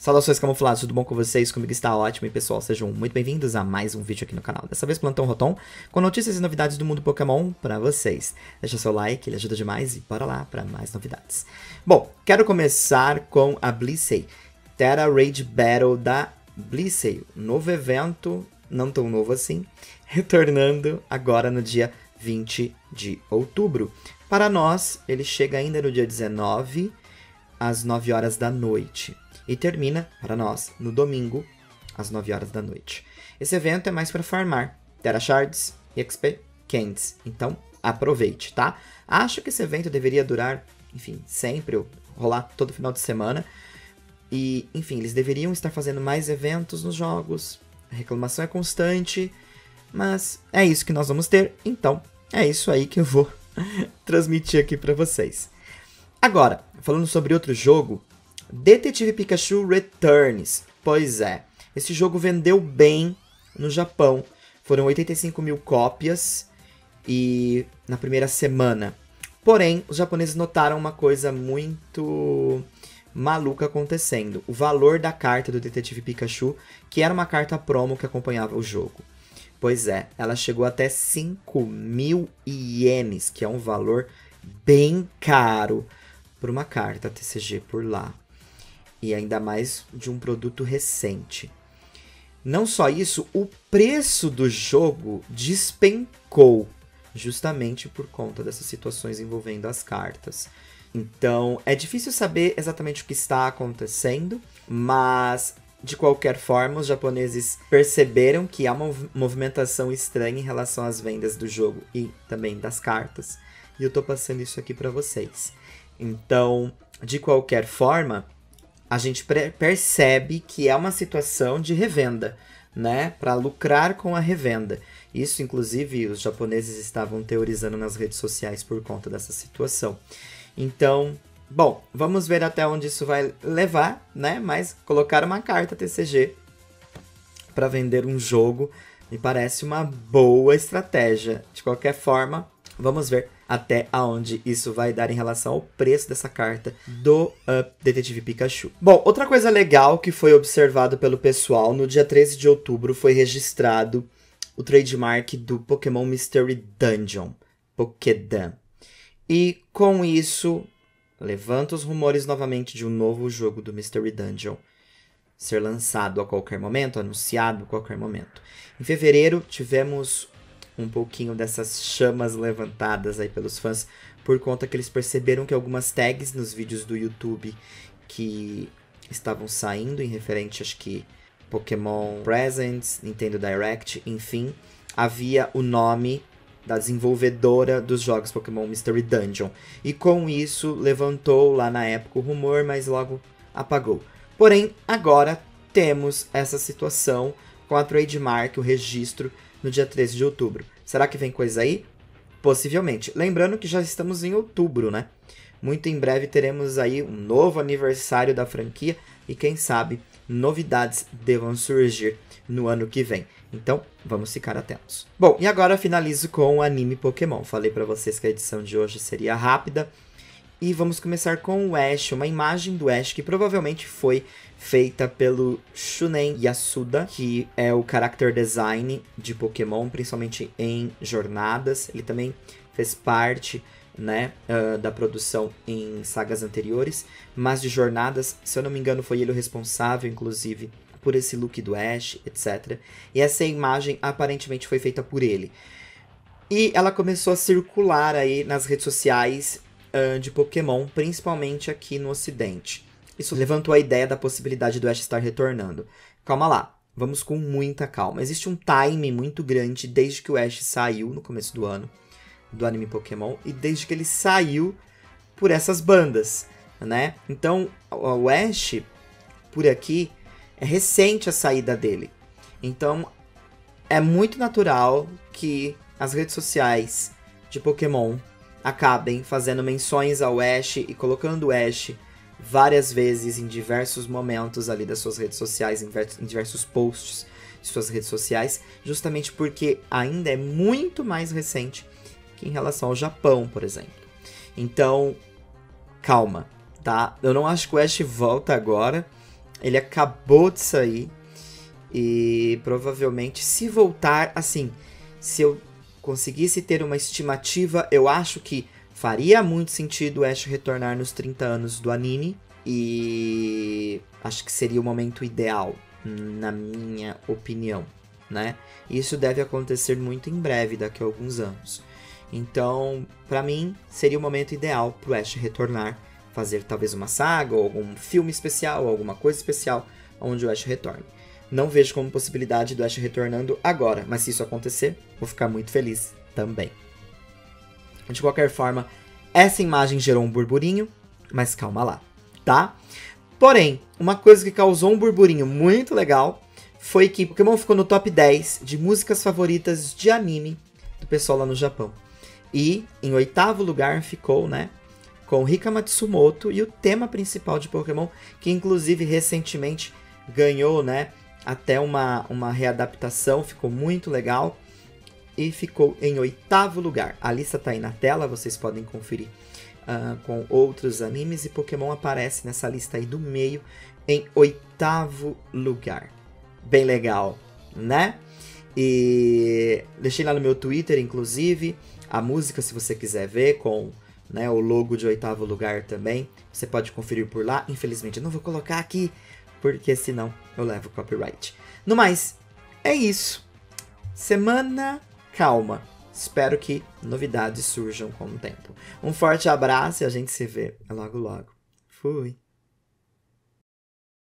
Saudações camuflados, tudo bom com vocês? Comigo está ótimo e pessoal, sejam muito bem-vindos a mais um vídeo aqui no canal. Dessa vez Plantão Rotom, com notícias e novidades do mundo Pokémon pra vocês. Deixa seu like, ele ajuda demais e bora lá pra mais novidades. Bom, quero começar com a Blissey, Tera Raid Battle da Blissey, novo evento, não tão novo assim, retornando agora no dia 20 de outubro. Para nós, ele chega ainda no dia 19, às 9 horas da noite. E termina, para nós, no domingo, às 9 horas da noite. Esse evento é mais para farmar Tera Shards e XP Candies. Então, aproveite, tá? Acho que esse evento deveria durar, enfim, sempre, rolar todo final de semana. E, enfim, eles deveriam estar fazendo mais eventos nos jogos. A reclamação é constante, mas é isso que nós vamos ter. Então, é isso aí que eu vou transmitir aqui para vocês. Agora, falando sobre outro jogo, Detetive Pikachu Returns. Pois é, esse jogo vendeu bem no Japão. Foram 85 mil cópias e na primeira semana. Porém, os japoneses notaram uma coisa muito maluca acontecendo. O valor da carta do Detetive Pikachu, que era uma carta promo que acompanhava o jogo. Pois é, ela chegou até 5.000 ienes, que é um valor bem caro por uma carta TCG por lá. E ainda mais de um produto recente. Não só isso, o preço do jogo despencou, justamente por conta dessas situações envolvendo as cartas. Então, é difícil saber exatamente o que está acontecendo, mas de qualquer forma, os japoneses perceberam que há uma movimentação estranha em relação às vendas do jogo e também das cartas. E eu tô passando isso aqui para vocês. Então, de qualquer forma, a gente percebe que é uma situação de revenda, né? Para lucrar com a revenda. Isso, inclusive, os japoneses estavam teorizando nas redes sociais por conta dessa situação. Então, bom, vamos ver até onde isso vai levar, né? Mas colocar uma carta TCG para vender um jogo me parece uma boa estratégia. De qualquer forma, vamos ver até aonde isso vai dar em relação ao preço dessa carta do Detetive Pikachu. Bom, outra coisa legal que foi observado pelo pessoal, no dia 13 de outubro foi registrado o trademark do Pokémon Mystery Dungeon, Pokédan. E com isso, levanta os rumores novamente de um novo jogo do Mystery Dungeon ser lançado a qualquer momento, anunciado a qualquer momento. Em fevereiro, tivemos um pouquinho dessas chamas levantadas aí pelos fãs, por conta que eles perceberam que algumas tags nos vídeos do YouTube que estavam saindo em referente, acho que Pokémon Presents, Nintendo Direct, enfim, havia o nome da desenvolvedora dos jogos Pokémon Mystery Dungeon. E com isso levantou lá na época o rumor, mas logo apagou. Porém, agora temos essa situação com a trademark, o registro, no dia 13 de outubro. Será que vem coisa aí? Possivelmente. Lembrando que já estamos em outubro, né? Muito em breve teremos aí um novo aniversário da franquia e quem sabe novidades devam surgir no ano que vem. Então, vamos ficar atentos. Bom, e agora finalizo com o anime Pokémon. Falei pra vocês que a edição de hoje seria rápida. E vamos começar com o Ash, uma imagem do Ash que provavelmente foi feita pelo Shunen Yasuda, que é o character design de Pokémon, principalmente em jornadas. Ele também fez parte, né, da produção em sagas anteriores, mas de jornadas, se eu não me engano, foi ele o responsável, inclusive, por esse look do Ash, etc. E essa imagem aparentemente foi feita por ele. E ela começou a circular aí nas redes sociais de Pokémon, principalmente aqui no Ocidente. Isso levantou a ideia da possibilidade do Ash estar retornando. Calma lá, vamos com muita calma. Existe um time muito grande desde que o Ash saiu no começo do ano, do anime Pokémon, e desde que ele saiu por essas bandas, né? Então, o Ash, por aqui, é recente a saída dele. Então, é muito natural que as redes sociais de Pokémon acabem fazendo menções ao Ash e colocando o Ash várias vezes em diversos momentos ali das suas redes sociais, em diversos posts de suas redes sociais, justamente porque ainda é muito mais recente que em relação ao Japão, por exemplo. Então, calma, tá? Eu não acho que o Ash volta agora. Ele acabou de sair. E provavelmente, se voltar, assim, se eu conseguisse ter uma estimativa, eu acho que faria muito sentido o Ash retornar nos 30 anos do anime. E acho que seria o momento ideal, na minha opinião, né? Isso deve acontecer muito em breve, daqui a alguns anos. Então, pra mim, seria o momento ideal pro Ash retornar, fazer talvez uma saga, ou algum filme especial, ou alguma coisa especial, onde o Ash retorne. Não vejo como possibilidade do Ash retornando agora, mas se isso acontecer, vou ficar muito feliz também. De qualquer forma, essa imagem gerou um burburinho, mas calma lá, tá? Porém, uma coisa que causou um burburinho muito legal foi que Pokémon ficou no top 10 de músicas favoritas de anime do pessoal lá no Japão. E em 8º lugar ficou, né, com Rika Matsumoto e o tema principal de Pokémon, que inclusive recentemente ganhou, né, até uma readaptação, ficou muito legal. E ficou em 8º lugar. A lista tá aí na tela, vocês podem conferir com outros animes. E Pokémon aparece nessa lista aí do meio em 8º lugar. Bem legal, né? E deixei lá no meu Twitter, inclusive, a música, se você quiser ver, com, né, o logo de 8º lugar também. Você pode conferir por lá. Infelizmente eu não vou colocar aqui, porque senão eu levo copyright. No mais, é isso. Semana calma. Espero que novidades surjam com o tempo. Um forte abraço e a gente se vê logo logo. Fui!